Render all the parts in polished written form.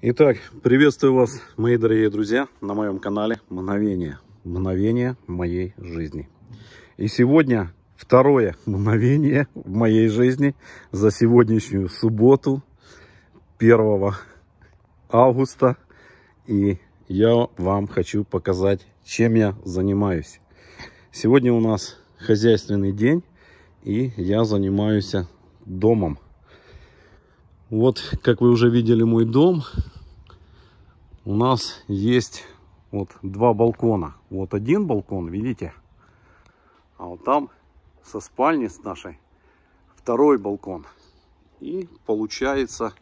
Итак, приветствую вас, мои дорогие друзья, на моем канале Мгновение моей жизни. И сегодня второе мгновение в моей жизни за сегодняшнюю субботу, 1 августа. И я вам хочу показать, чем я занимаюсь. Сегодня у нас хозяйственный день, и я занимаюсь домом. Вот, как вы уже видели мой дом, у нас есть вот два балкона. Вот один балкон, видите? А вот там со спальни с нашей второй балкон. И получается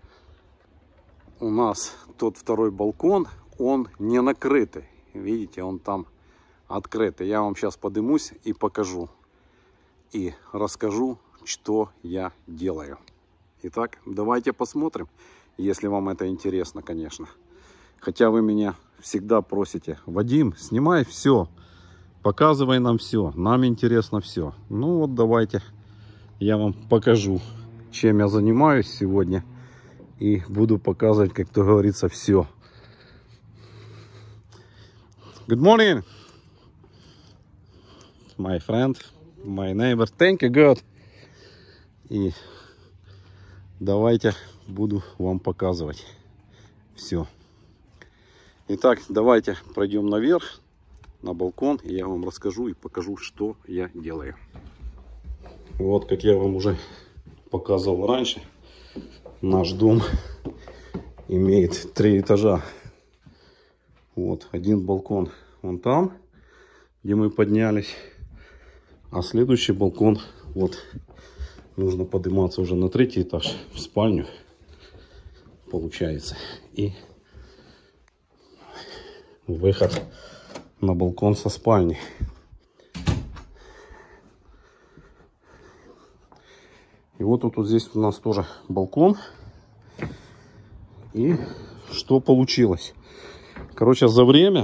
у нас тот второй балкон, он не накрытый. Видите, он там открытый. Я вам сейчас поднимусь и покажу. И расскажу, что я делаю. Итак, давайте посмотрим, если вам это интересно, конечно. Хотя вы меня всегда просите: Вадим, снимай все, показывай нам все, нам интересно все. Ну вот давайте я вам покажу, чем я занимаюсь сегодня. И буду показывать, как то говорится, все. Good morning, my friend, my neighbor. Thank you, God. И давайте буду вам показывать все. Итак, давайте пройдем наверх, на балкон, и я вам расскажу и покажу, что я делаю. Вот, как я вам уже показывал раньше, наш дом имеет 3 этажа. Вот, один балкон вон там, где мы поднялись, а следующий балкон, вот, нужно подниматься уже на 3-й этаж, в спальню, получается, и выход на балкон со спальни. И вот тут вот здесь у нас тоже балкон. И что получилось? Короче, за время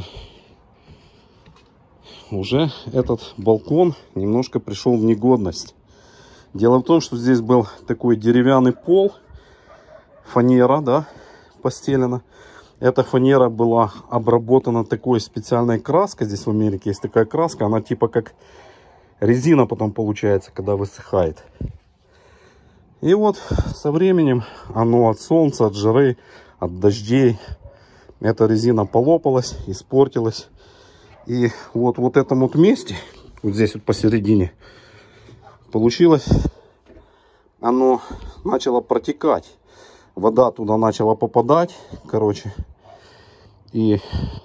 уже этот балкон немножко пришел в негодность. Дело в том, что здесь был такой деревянный пол, фанера, да, постелена. Эта фанера была обработана такой специальной краской. Здесь в Америке есть такая краска. Она типа как резина потом получается, когда высыхает. И вот со временем оно от солнца, от жары, от дождей, эта резина полопалась, испортилась. И вот в этом вот месте, вот здесь вот посередине, получилось, оно начало протекать. Вода туда начала попадать, короче, и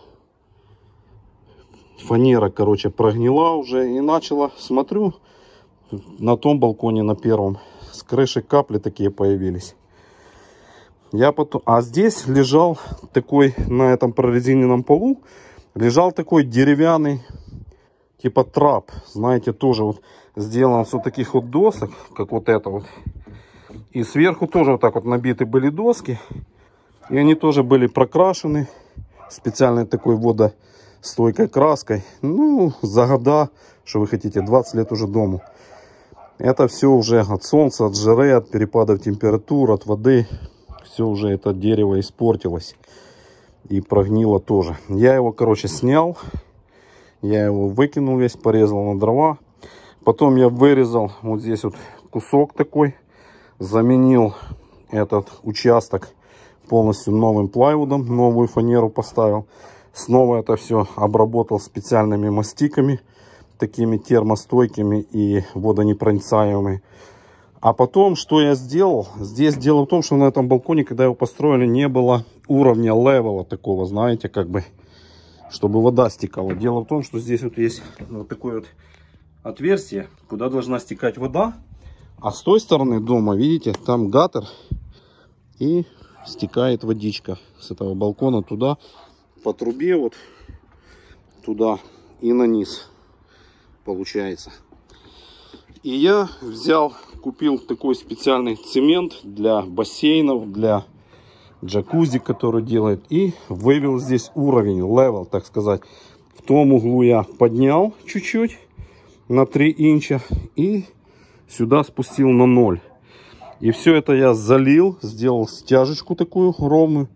фанера, короче, прогнила уже, и начала, смотрю, на том балконе, на первом, с крыши капли такие появились. Я потом, а здесь лежал такой, на этом прорезиненном полу, лежал такой деревянный, типа трап, знаете, тоже вот сделан с вот таких вот досок, как вот это вот. И сверху тоже вот так вот набиты были доски. И они тоже были прокрашены специальной такой водостойкой краской. Ну, за года, что вы хотите, 20 лет уже дому. Это все уже от солнца, от жары, от перепадов температур, от воды. Все уже это дерево испортилось. И прогнило тоже. Я его, короче, снял. Я его выкинул весь, порезал на дрова. Потом я вырезал вот здесь вот кусок такой. Заменил этот участок полностью новым плайвудом, новую фанеру поставил. Снова это все обработал специальными мастиками, такими термостойкими и водонепроницаемыми. А потом, что я сделал? Здесь дело в том, что на этом балконе, когда его построили, не было уровня левела такого, знаете, как бы, чтобы вода стекала. Дело в том, что здесь вот есть вот такое вот отверстие, куда должна стекать вода. А с той стороны дома, видите, там гаттер, и стекает водичка с этого балкона туда, по трубе вот туда и на низ, получается. И я взял, купил такой специальный цемент для бассейнов, для джакузи, который делает, и вывел здесь уровень, левел, так сказать. В том углу я поднял чуть-чуть на 3 инча и сюда спустил на 0. И все это я залил, сделал стяжечку такую ровную.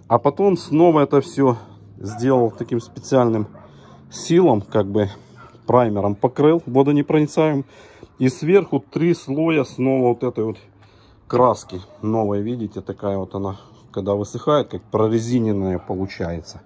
А потом снова это все сделал таким специальным силом, как бы праймером покрыл водонепроницаемым. И сверху 3 слоя снова вот этой вот краски новой, видите, такая вот она, когда высыхает, как прорезиненная получается.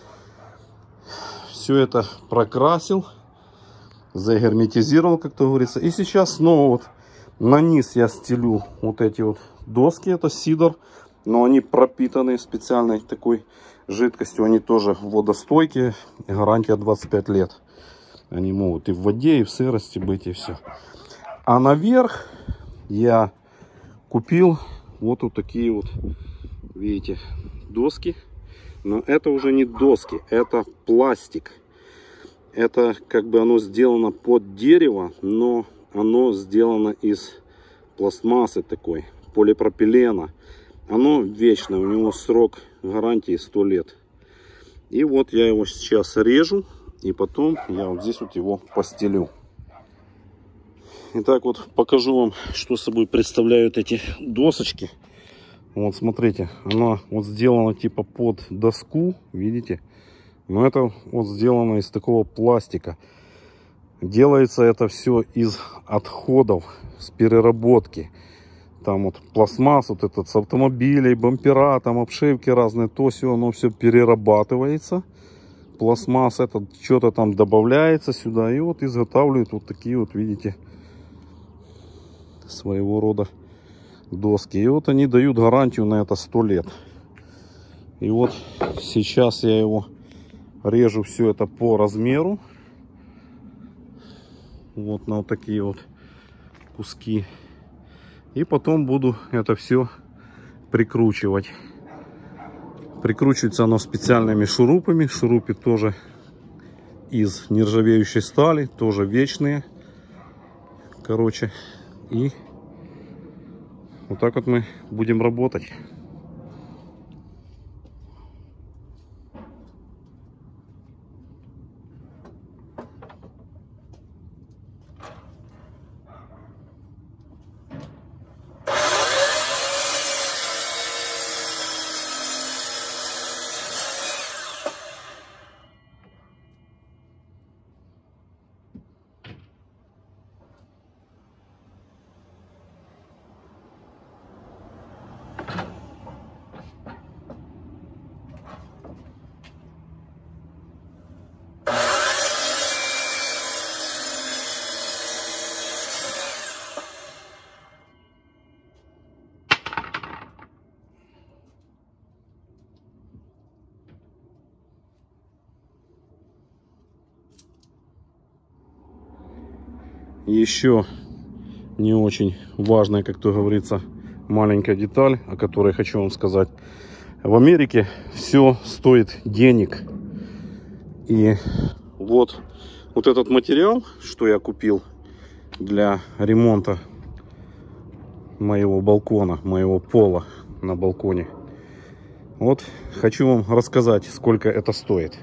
Все это прокрасил, загерметизировал, как то говорится. И сейчас снова вот на низ я стелю вот эти вот доски, это сидр, но они пропитаны специальной такой жидкостью, они тоже водостойкие, гарантия 25 лет. Они могут и в воде, и в сырости быть, и все. А наверх я купил вот такие вот, видите, доски. Но это уже не доски, это пластик. Это как бы оно сделано под дерево, но оно сделано из пластмассы такой, полипропилена. Оно вечное, у него срок гарантии 100 лет. И вот я его сейчас режу, и потом я вот здесь вот его постелю. Итак, вот покажу вам, что собой представляют эти досочки. Вот смотрите, она вот сделана типа под доску, видите? Но это вот сделано из такого пластика. Делается это все из отходов, с переработки. Там вот пластмасс, вот этот с автомобилей, бампера, там обшивки разные, то все, оно все перерабатывается. Пластмасс этот что-то там добавляется сюда, и вот изготавливают вот такие вот, видите, своего рода доски. И вот они дают гарантию на это 100 лет. И вот сейчас я его режу все это по размеру. Вот на вот такие вот куски. И потом буду это все прикручивать. Прикручивается оно специальными шурупами. Шурупы тоже из нержавеющей стали, тоже вечные. Короче, и вот так вот мы будем работать. Еще не очень важная, как то говорится, маленькая деталь, о которой хочу вам сказать. В Америке все стоит денег. И вот этот материал, что я купил для ремонта моего балкона, моего пола на балконе. Вот хочу вам рассказать, сколько это стоит.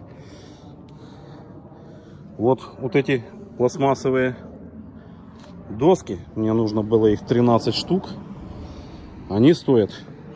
Вот эти пластмассовые доски, мне нужно было их 13 штук, они стоят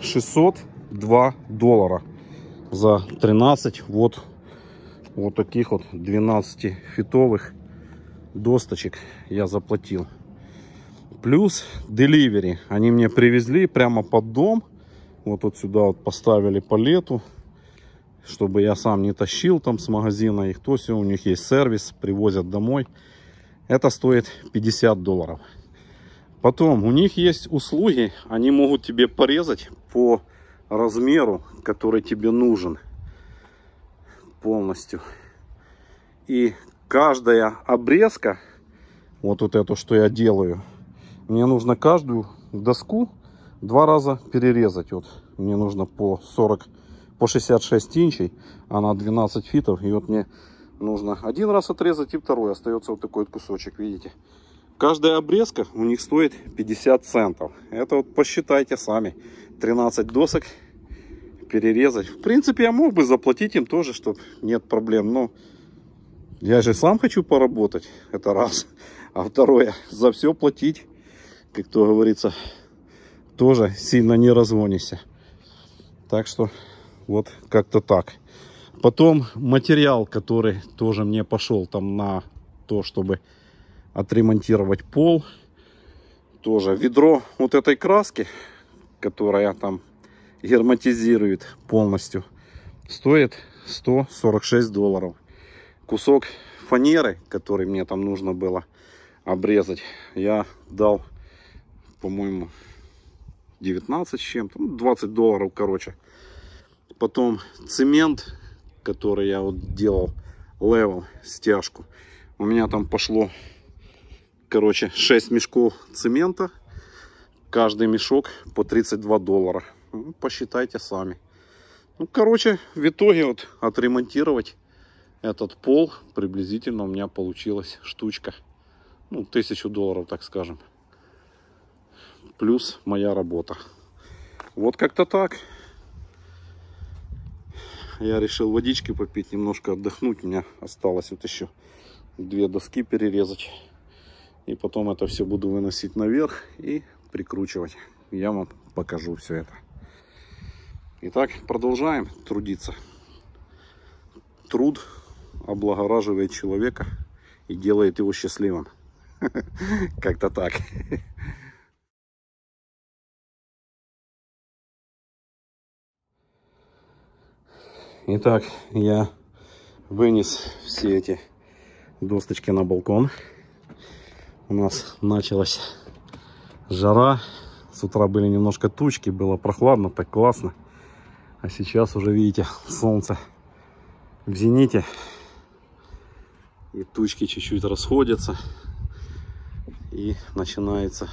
$602 за 13 вот таких вот 12-фитовых досточек я заплатил. Плюс деливери, они мне привезли прямо под дом, вот сюда вот поставили палету, чтобы я сам не тащил там с магазина их, то все, у них есть сервис, привозят домой. Это стоит $50. Потом у них есть услуги, они могут тебе порезать по размеру, который тебе нужен полностью. И каждая обрезка, вот эту, что я делаю, мне нужно каждую доску 2 раза перерезать. Вот мне нужно по 66 инчей, она 12 фитов, и вот мне нужно 1 раз отрезать, и второй остается вот такой вот кусочек, видите. Каждая обрезка у них стоит 50 центов. Это вот посчитайте сами. 13 досок перерезать. В принципе, я мог бы заплатить им тоже, чтобы нет проблем. Но я же сам хочу поработать. Это раз. А второе, за все платить, как то говорится, тоже сильно не разгонишься. Так что Вот как-то так. Потом материал, который тоже мне пошел там на то, чтобы отремонтировать пол. Тоже ведро вот этой краски, которая там герметизирует полностью, стоит $146. Кусок фанеры, который мне там нужно было обрезать, я дал, по-моему, 19 с чем-то, $20, короче. Потом цемент, который я вот делал, левел, стяжку. У меня там пошло, короче, 6 мешков цемента. Каждый мешок по $32. Ну, посчитайте сами. Ну, короче, в итоге вот отремонтировать этот пол приблизительно у меня получилась штучка. Ну, $1000, так скажем. Плюс моя работа. Вот как-то так. Я решил водички попить, немножко отдохнуть. У меня осталось вот еще 2 доски перерезать. И потом это все буду выносить наверх и прикручивать. Я вам покажу все это. Итак, продолжаем трудиться. Труд облагораживает человека и делает его счастливым. Как-то так. Итак, я вынес все эти досточки на балкон. У нас началась жара. С утра были немножко тучки, было прохладно, так классно. А сейчас уже, видите, солнце в зените. И тучки чуть-чуть расходятся. И начинается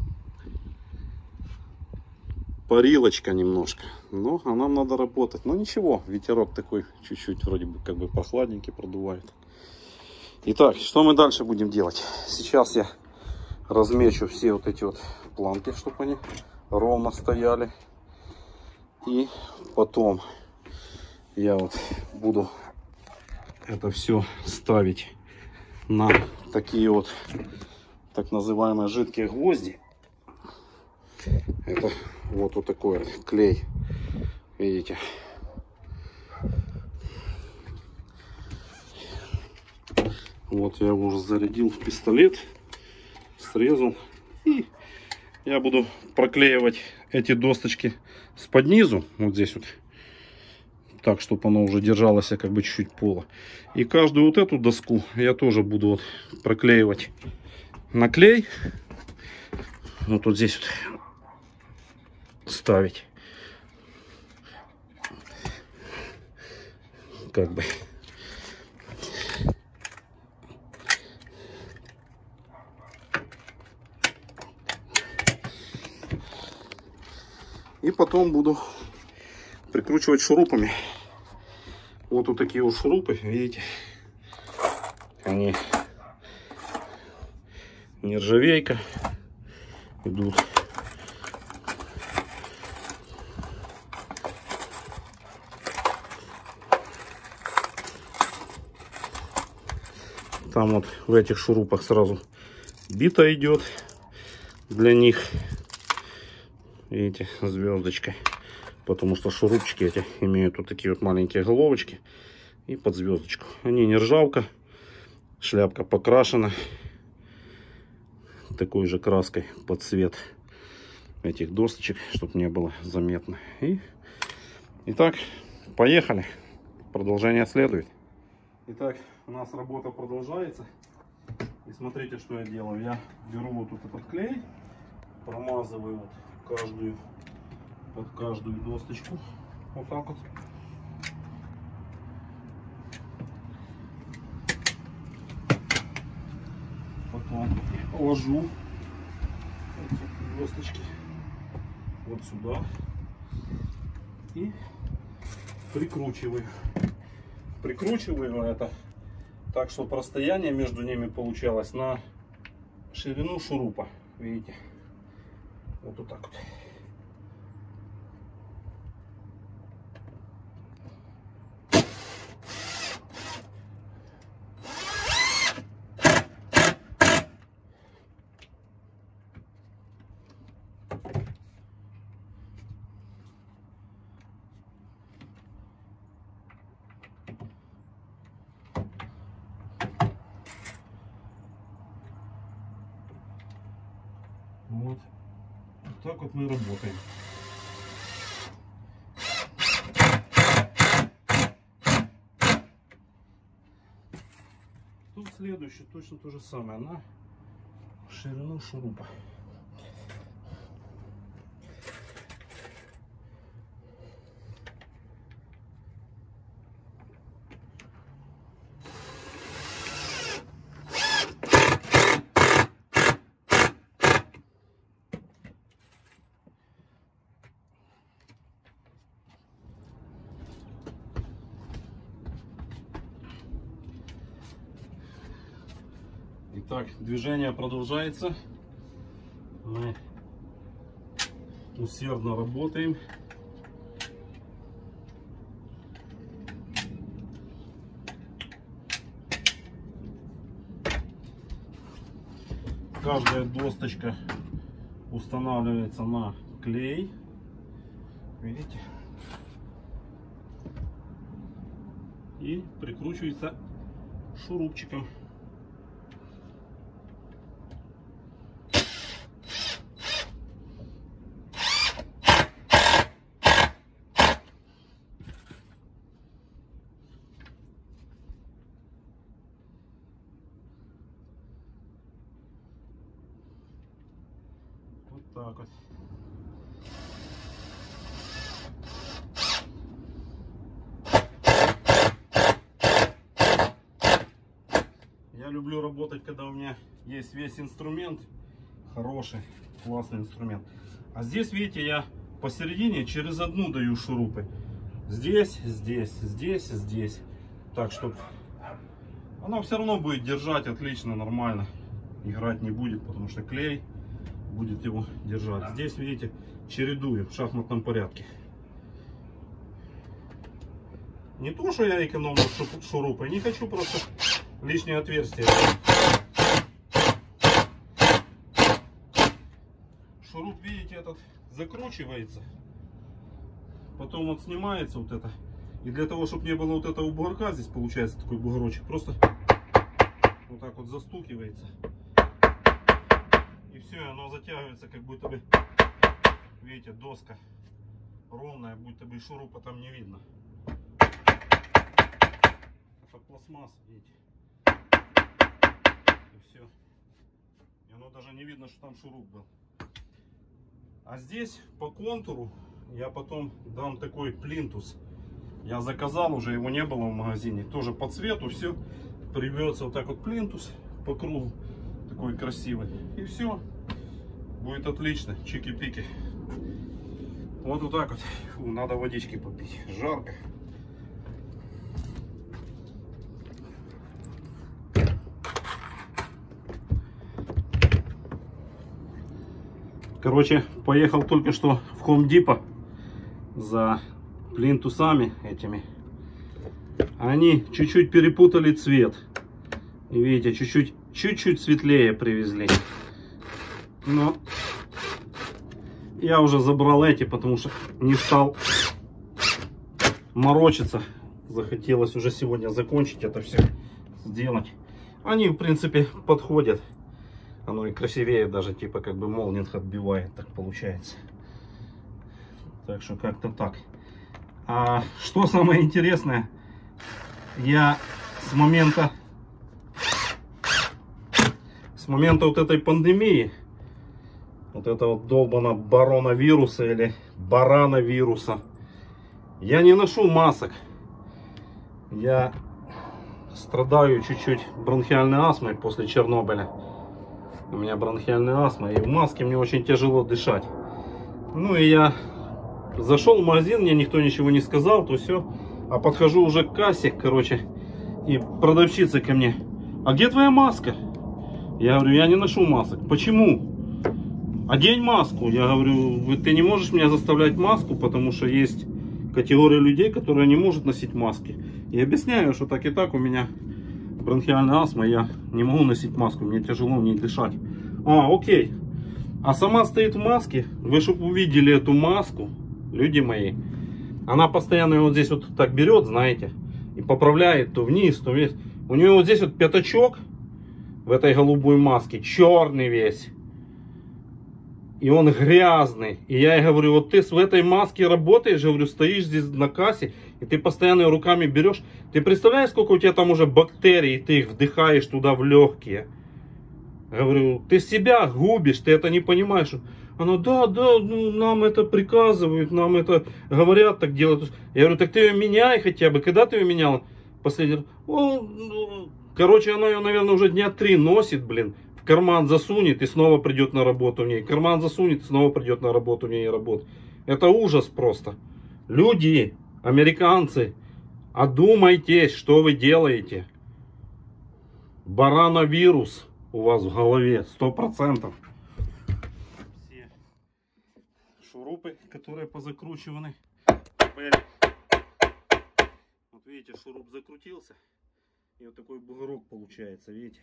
парилочка немножко. Но а нам надо работать. Но ничего, ветерок такой чуть-чуть вроде бы как бы прохладненький продувает. Итак, что мы дальше будем делать? Сейчас я размечу все вот эти вот планки, чтобы они ровно стояли. И потом я вот буду это все ставить на такие вот так называемые жидкие гвозди. Это вот такой вот клей, видите. Вот я его уже зарядил в пистолет, срезал. И я буду проклеивать эти досточки с под низу, вот здесь вот, так, чтобы оно уже держалось как бы чуть-чуть пола. И каждую вот эту доску я тоже буду вот проклеивать на клей. Вот тут здесь вот ставить. Как бы. И потом буду прикручивать шурупами. Вот такие вот шурупы, видите, они нержавейка, идут. Там вот в этих шурупах сразу бита идет для них, видите, звездочкой. Потому что шурупчики эти имеют вот такие вот маленькие головочки и под звездочку. Они не ржавка, шляпка покрашена такой же краской под цвет этих досточек, чтобы не было заметно. Итак, поехали. Продолжение следует. Итак, у нас работа продолжается. И смотрите, что я делаю. Я беру вот этот клей, промазываю вот под каждую досточку. Вот так вот. Потом ложу эти досточки вот сюда и прикручиваю. Прикручиваю это так, чтобы расстояние между ними получалось на ширину шурупа. Видите? Вот так вот. так вот мы работаем. Тут следующее точно то же самое, на ширину шурупа. Итак, движение продолжается. Мы усердно работаем. Каждая досточка устанавливается на клей. Видите? И прикручивается шурупчиком. Вот так вот. Я люблю работать, когда у меня есть весь инструмент, хороший, классный инструмент. А здесь, видите, я посередине через одну даю шурупы. Здесь, здесь, здесь, здесь. Так, чтобы она все равно будет держать отлично, нормально. Играть не будет, потому что клей будет его держать. Здесь, видите, чередую в шахматном порядке. Не то, что я экономлю шурупы, не хочу просто лишнее отверстие. Шуруп, видите, этот закручивается, потом вот снимается вот это. И для того, чтобы не было вот этого бугорка, здесь получается такой бугорочек, просто вот так вот застукивается. И все, оно затягивается, как будто бы, видите, доска ровная, будто бы шурупа там не видно. Это пластмасса, видите. И все. И оно даже не видно, что там шуруп был. А здесь по контуру я потом дам такой плинтус. Я заказал, уже его не было в магазине. Тоже по цвету все. Прибьется вот так вот плинтус по кругу. Такой красивый. И все. Будет отлично. Чики-пики. Вот так вот. Фу, надо водички попить. Жарко. Короче, поехал только что в Home Depot за плинтусами этими. Они чуть-чуть перепутали цвет. И видите, чуть-чуть светлее привезли. Но я уже забрал эти, потому что не стал морочиться. Захотелось уже сегодня закончить это все сделать. Они, в принципе, подходят. Оно и красивее даже, типа, как бы молнинг отбивает, так получается. Так что как-то так. А что самое интересное, я с момента вот этой пандемии, вот этого долбана бароновируса или барановируса, я не ношу масок. Я страдаю чуть-чуть бронхиальной астмой после Чернобыля. У меня бронхиальная астма, и в маске мне очень тяжело дышать. Ну и я зашел в магазин, мне никто ничего не сказал, то все. А подхожу уже к кассе, короче, и продавщица ко мне: а где твоя маска? Я говорю: я не ношу масок. Почему? Одень маску. Я говорю: ты не можешь меня заставлять маску, потому что есть категория людей, которые не могут носить маски. И объясняю, что так и так у меня бронхиальная астма, я не могу носить маску, мне тяжело в ней дышать. А, окей. А сама стоит в маске. Вы чтобы увидели эту маску, люди мои, она постоянно его вот здесь вот так берет, знаете, и поправляет то вниз, то вверх. У нее вот здесь вот пятачок в этой голубой маске, черный весь. и он грязный. И я ей говорю, вот ты в этой маске работаешь, говорю, стоишь здесь на кассе, и ты постоянно руками берешь. Ты представляешь, сколько у тебя там уже бактерий, и ты их вдыхаешь туда в легкие? Говорю, ты себя губишь, ты это не понимаешь. Она, да, ну, нам это приказывают, нам это говорят, так делать. Я говорю, так ты ее меняй хотя бы. Когда ты ее меняла? Последний раз. Короче, она ее, наверное, уже дня 3 носит, блин. В карман засунет и снова придет на работу в ней. Карман засунет и снова придет на работу в ней и работает. Это ужас просто. Люди, американцы, одумайтесь, что вы делаете. Барановирус у вас в голове 100%. Все шурупы, которые позакручиваны. Вот видите, шуруп закрутился. И вот такой бугорок получается, видите.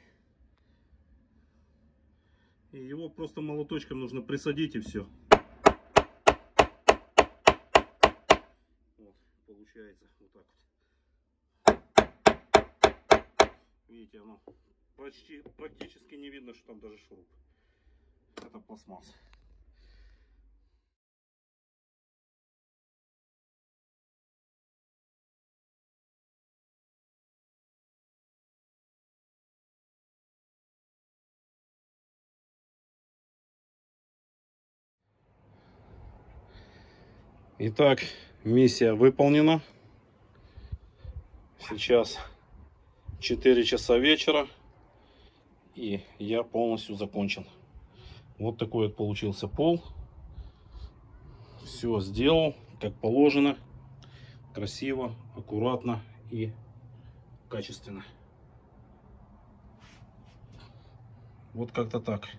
И его просто молоточком нужно присадить и все. Вот, получается вот так вот. Видите, оно практически не видно, что там даже шуруп. Это пластмасса. Итак, миссия выполнена. Сейчас 4 часа вечера. И я полностью закончил. Вот такой вот получился пол. Все сделал, как положено. Красиво, аккуратно и качественно. Вот как-то так.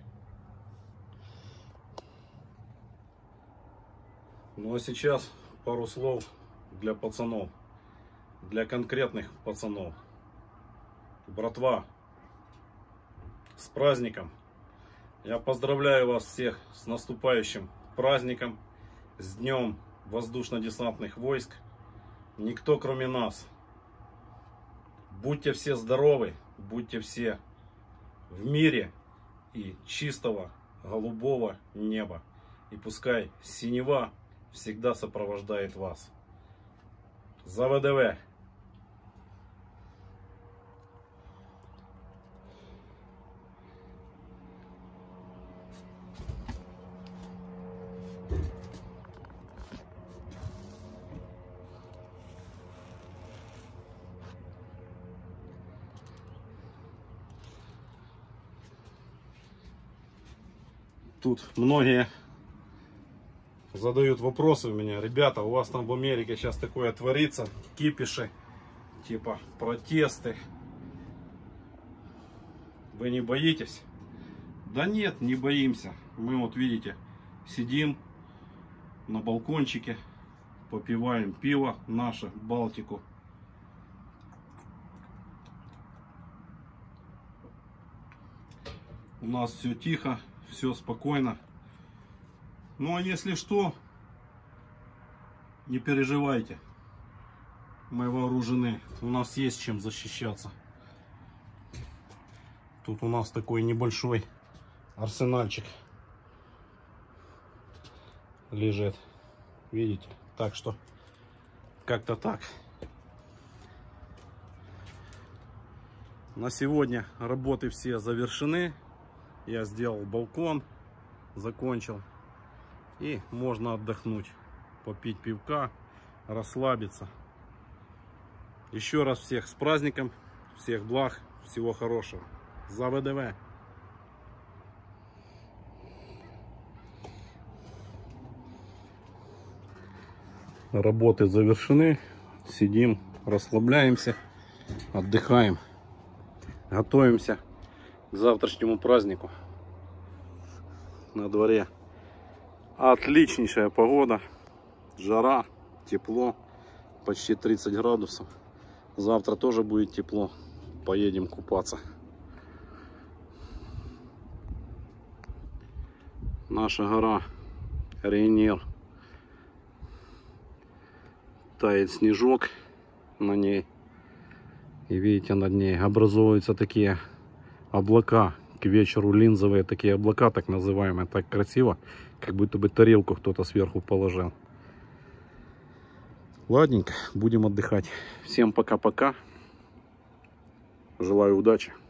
Ну а сейчас пару слов для пацанов. Для конкретных пацанов. Братва, с праздником! Я поздравляю вас всех с наступающим праздником, с Днем воздушно-десантных войск. Никто кроме нас. Будьте все здоровы, будьте все в мире и чистого голубого неба. И пускай синева всегда сопровождает вас. За ВДВ! Тут многие задают вопросы у меня. Ребята, у вас там в Америке сейчас такое творится. Кипиши, типа протесты. Вы не боитесь? Да нет, не боимся. Мы вот видите, сидим на балкончике, попиваем пиво наше, Балтику. У нас все тихо. Все спокойно. Ну а если что, не переживайте. Мы вооружены. У нас есть чем защищаться. Тут у нас такой небольшой арсенальчик лежит. Видите? Так что как-то так. На сегодня работы все завершены. Я сделал балкон, закончил. И можно отдохнуть, попить пивка, расслабиться. Еще раз всех с праздником, всех благ, всего хорошего. За ВДВ! Работы завершены. Сидим, расслабляемся, отдыхаем. Готовимся к завтрашнему празднику. На дворе отличнейшая погода, жара, тепло, почти 30 градусов. Завтра тоже будет тепло, поедем купаться. Наша гора Рейнир, тает снежок на ней, и видите, над ней образовываются такие облака к вечеру линзовые такие облака, так называемые. Так красиво, как будто бы тарелку кто-то сверху положил. Ладненько, будем отдыхать. Всем пока-пока. Желаю удачи.